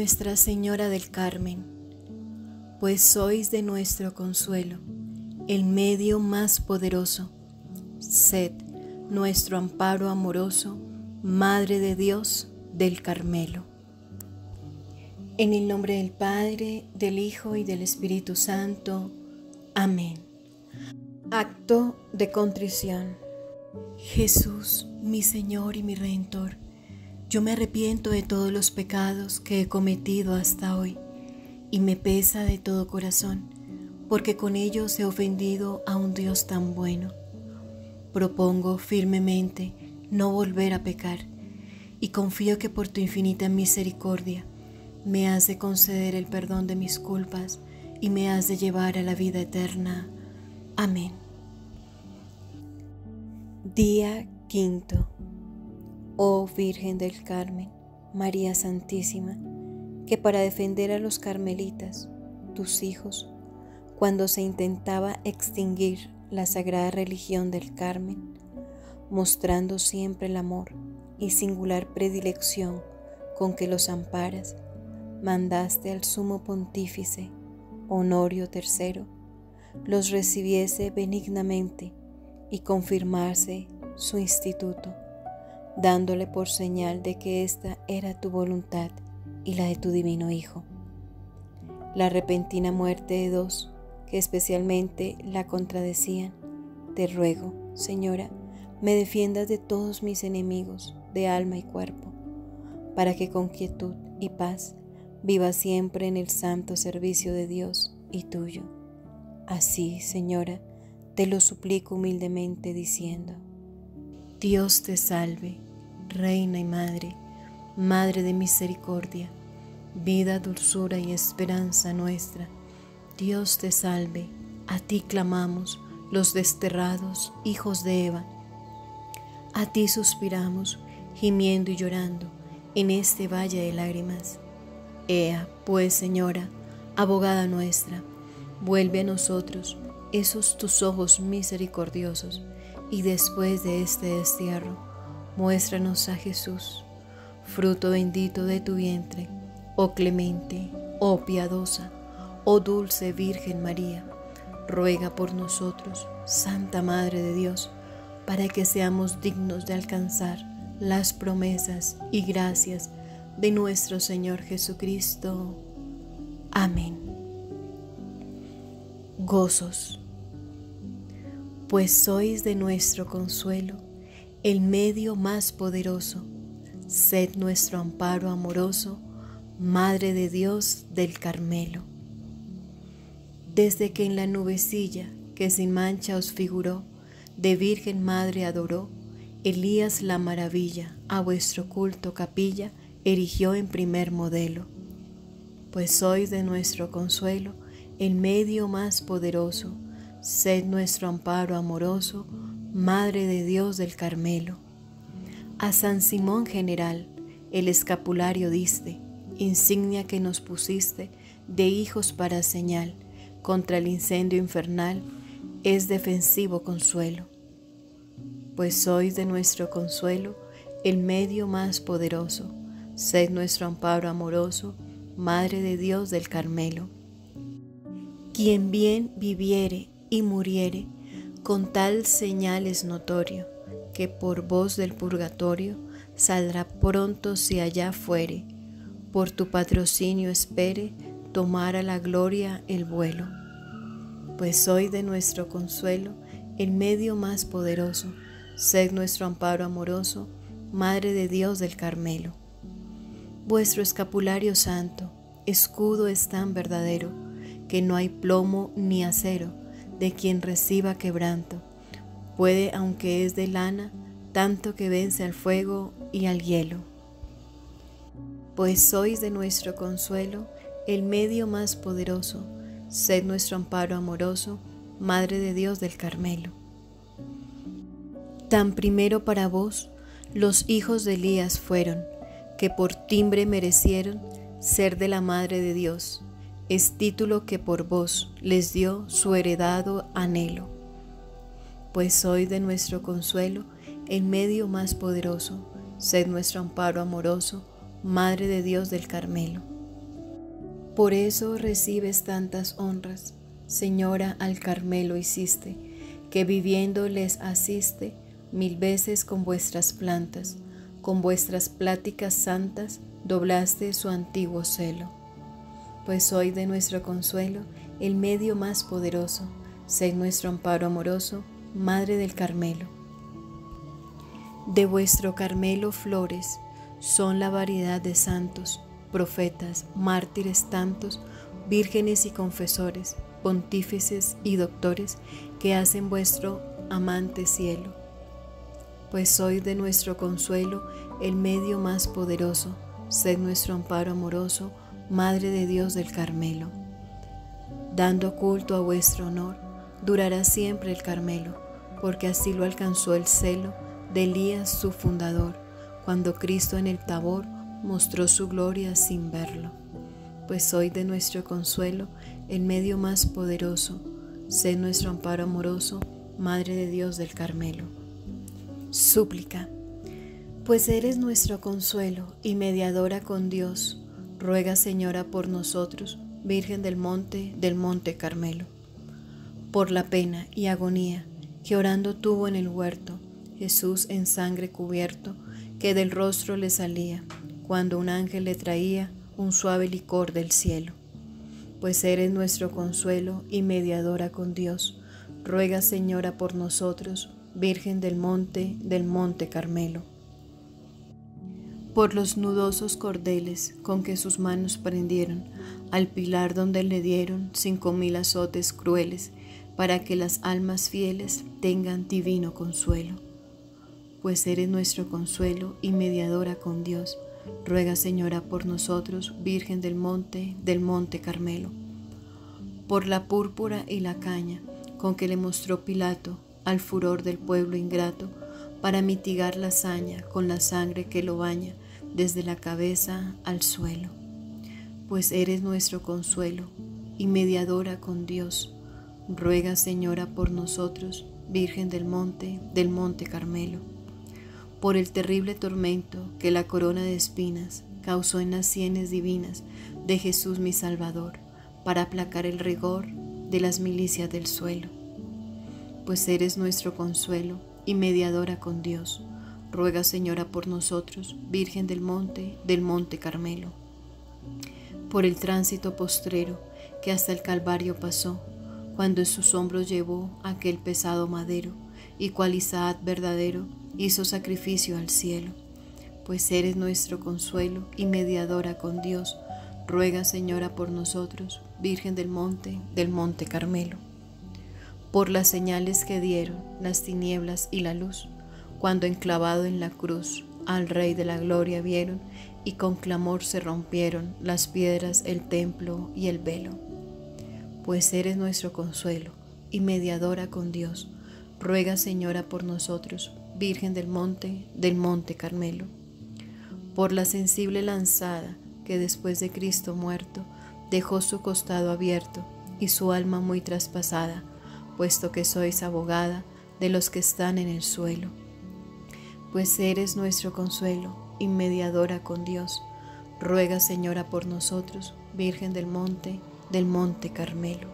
Nuestra Señora del Carmen, pues sois de nuestro consuelo, el medio más poderoso. Sed nuestro amparo amoroso, Madre de Dios del Carmelo. En el nombre del Padre, del Hijo y del Espíritu Santo. Amén. Acto de contrición. Jesús, mi Señor y mi Redentor, yo me arrepiento de todos los pecados que he cometido hasta hoy y me pesa de todo corazón, porque con ellos he ofendido a un Dios tan bueno. Propongo firmemente no volver a pecar y confío que por tu infinita misericordia me has de conceder el perdón de mis culpas y me has de llevar a la vida eterna. Amén. Día quinto. Oh Virgen del Carmen, María Santísima, que para defender a los carmelitas, tus hijos, cuando se intentaba extinguir la sagrada religión del Carmen, mostrando siempre el amor y singular predilección con que los amparas, mandaste al sumo pontífice Honorio III los recibiese benignamente y confirmase su instituto, dándole por señal de que esta era tu voluntad y la de tu divino Hijo. La repentina muerte de dos que especialmente la contradecían, te ruego, Señora, me defiendas de todos mis enemigos de alma y cuerpo, para que con quietud y paz viva siempre en el santo servicio de Dios y tuyo. Así, Señora, te lo suplico humildemente diciendo: Dios te salve, Reina y Madre, Madre de misericordia, vida, dulzura y esperanza nuestra. Dios te salve, a ti clamamos los desterrados hijos de Eva. A ti suspiramos, gimiendo y llorando, en este valle de lágrimas. Ea, pues, Señora, abogada nuestra, vuelve a nosotros esos tus ojos misericordiosos, y después de este destierro, muéstranos a Jesús, fruto bendito de tu vientre, oh clemente, oh piadosa, oh dulce Virgen María. Ruega por nosotros, Santa Madre de Dios, para que seamos dignos de alcanzar las promesas y gracias de nuestro Señor Jesucristo. Amén. Gozos. Pues sois de nuestro consuelo el medio más poderoso. Sed nuestro amparo amoroso, Madre de Dios del Carmelo. Desde que en la nubecilla que sin mancha os figuró, de Virgen Madre adoró, Elías la maravilla, a vuestro culto capilla erigió en primer modelo. Pues sois de nuestro consuelo el medio más poderoso, sed nuestro amparo amoroso, Madre de Dios del Carmelo. A San Simón General el escapulario diste, insignia que nos pusiste de hijos para señal, contra el incendio infernal es defensivo consuelo. Pues sois de nuestro consuelo el medio más poderoso, sed nuestro amparo amoroso, Madre de Dios del Carmelo. Quien bien viviere y muriere, con tal señal es notorio, que por voz del purgatorio saldrá pronto si allá fuere, por tu patrocinio espere tomar a la gloria el vuelo. Pues soy de nuestro consuelo el medio más poderoso, sed nuestro amparo amoroso, Madre de Dios del Carmelo. Vuestro escapulario santo, escudo es tan verdadero, que no hay plomo ni acero de quien reciba quebranto. Puede, aunque es de lana, tanto que vence al fuego y al hielo. Pues sois de nuestro consuelo el medio más poderoso, sed nuestro amparo amoroso, Madre de Dios del Carmelo. Tan primero para vos los hijos de Elías fueron, que por timbre merecieron ser de la Madre de Dios, es título que por vos les dio su heredado anhelo. Pues sois de nuestro consuelo el medio más poderoso, sed nuestro amparo amoroso, Madre de Dios del Carmelo. Por eso recibes tantas honras, Señora, al Carmelo hiciste, que viviendo les asiste 1000 veces con vuestras plantas, con vuestras pláticas santas doblaste su antiguo celo. Pues soy de nuestro consuelo el medio más poderoso, sed nuestro amparo amoroso, Madre del Carmelo. De vuestro Carmelo flores son la variedad de santos, profetas, mártires tantos, vírgenes y confesores, pontífices y doctores que hacen vuestro amante cielo. Pues soy de nuestro consuelo el medio más poderoso, sed nuestro amparo amoroso, Madre de Dios del Carmelo. Dando culto a vuestro honor, durará siempre el Carmelo, porque así lo alcanzó el celo de Elías su fundador, cuando Cristo en el Tabor mostró su gloria sin verlo. Pues soy de nuestro consuelo el medio más poderoso, sed nuestro amparo amoroso, Madre de Dios del Carmelo. Súplica. Pues eres nuestro consuelo y mediadora con Dios, ruega, Señora, por nosotros, Virgen del Monte Carmelo. Por la pena y agonía que orando tuvo en el huerto, Jesús en sangre cubierto, que del rostro le salía, cuando un ángel le traía un suave licor del cielo. Pues eres nuestro consuelo y mediadora con Dios, ruega, Señora, por nosotros, Virgen del Monte Carmelo. Por los nudosos cordeles con que sus manos prendieron al pilar donde le dieron 5000 azotes crueles, para que las almas fieles tengan divino consuelo. Pues eres nuestro consuelo y mediadora con Dios, ruega, Señora, por nosotros, Virgen del Monte Carmelo. Por la púrpura y la caña con que le mostró Pilato al furor del pueblo ingrato, para mitigar la hazaña con la sangre que lo baña desde la cabeza al suelo. Pues eres nuestro consuelo y mediadora con Dios, ruega, Señora, por nosotros, Virgen del Monte Carmelo. Por el terrible tormento que la corona de espinas causó en las sienes divinas de Jesús mi Salvador, para aplacar el rigor de las milicias del suelo. Pues eres nuestro consuelo y mediadora con Dios, ruega, Señora, por nosotros, Virgen del Monte Carmelo. Por el tránsito postrero que hasta el Calvario pasó, cuando en sus hombros llevó aquel pesado madero, y cual Isaac verdadero hizo sacrificio al cielo. Pues eres nuestro consuelo y mediadora con Dios, ruega, Señora, por nosotros, Virgen del Monte Carmelo. Por las señales que dieron las tinieblas y la luz, cuando enclavado en la cruz al Rey de la Gloria vieron, y con clamor se rompieron las piedras, el templo y el velo. Pues eres nuestro consuelo y mediadora con Dios, ruega, Señora, por nosotros, Virgen del Monte Carmelo. Por la sensible lanzada que después de Cristo muerto dejó su costado abierto y su alma muy traspasada, puesto que sois abogada de los que están en el suelo. Pues eres nuestro consuelo y mediadora con Dios, ruega, Señora, por nosotros, Virgen del Monte Carmelo.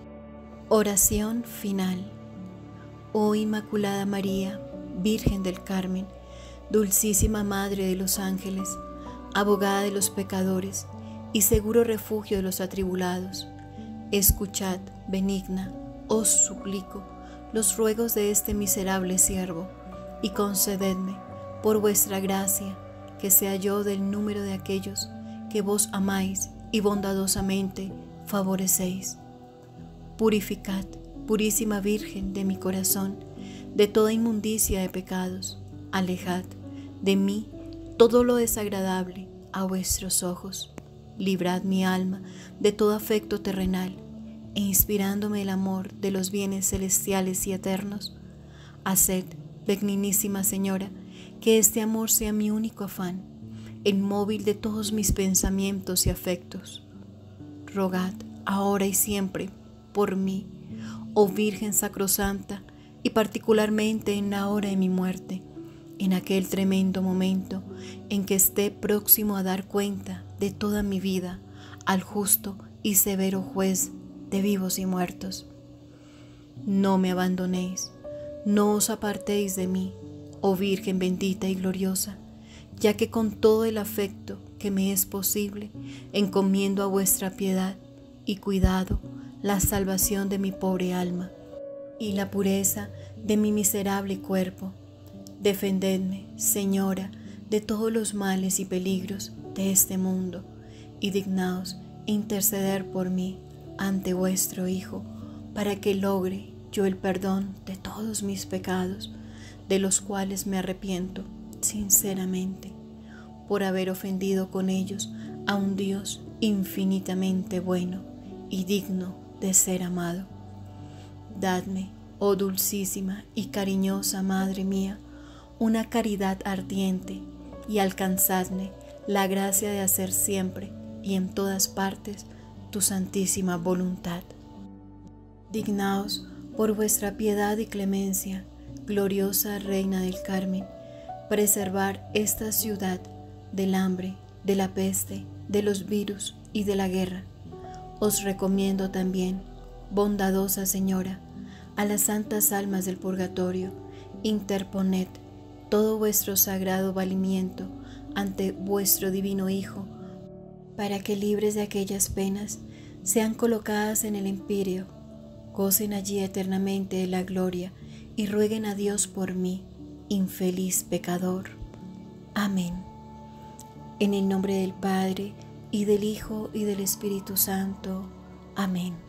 Oración final. Oh Inmaculada María, Virgen del Carmen, dulcísima Madre de los ángeles, abogada de los pecadores y seguro refugio de los atribulados, escuchad, benigna, os suplico, los ruegos de este miserable siervo, y concededme, por vuestra gracia, que sea yo del número de aquellos que vos amáis y bondadosamente favorecéis. Purificad, purísima Virgen de mi corazón, de toda inmundicia de pecados, alejad de mí todo lo desagradable a vuestros ojos, librad mi alma de todo afecto terrenal, e inspirándome el amor de los bienes celestiales y eternos, haced, benignísima Señora, que este amor sea mi único afán, el móvil de todos mis pensamientos y afectos. Rogad ahora y siempre por mí, oh Virgen sacrosanta, y particularmente en la hora de mi muerte, en aquel tremendo momento en que esté próximo a dar cuenta de toda mi vida al justo y severo juez de vivos y muertos. No me abandonéis, no os apartéis de mí, oh Virgen bendita y gloriosa, ya que con todo el afecto que me es posible, encomiendo a vuestra piedad y cuidado la salvación de mi pobre alma y la pureza de mi miserable cuerpo. Defendedme, Señora, de todos los males y peligros de este mundo, y dignaos interceder por mí ante vuestro Hijo, para que logre yo el perdón de todos mis pecados, de los cuales me arrepiento sinceramente, por haber ofendido con ellos a un Dios infinitamente bueno y digno de ser amado. Dadme, oh dulcísima y cariñosa Madre mía, una caridad ardiente, y alcanzadme la gracia de hacer siempre y en todas partes tu santísima voluntad. Dignaos por vuestra piedad y clemencia, gloriosa Reina del Carmen, preservar esta ciudad del hambre, de la peste, de los virus y de la guerra. Os recomiendo también, bondadosa Señora, a las santas almas del purgatorio, interponed todo vuestro sagrado valimiento ante vuestro divino Hijo, para que libres de aquellas penas sean colocadas en el Empíreo, gocen allí eternamente de la gloria y rueguen a Dios por mí, infeliz pecador. Amén. En el nombre del Padre, y del Hijo, y del Espíritu Santo. Amén.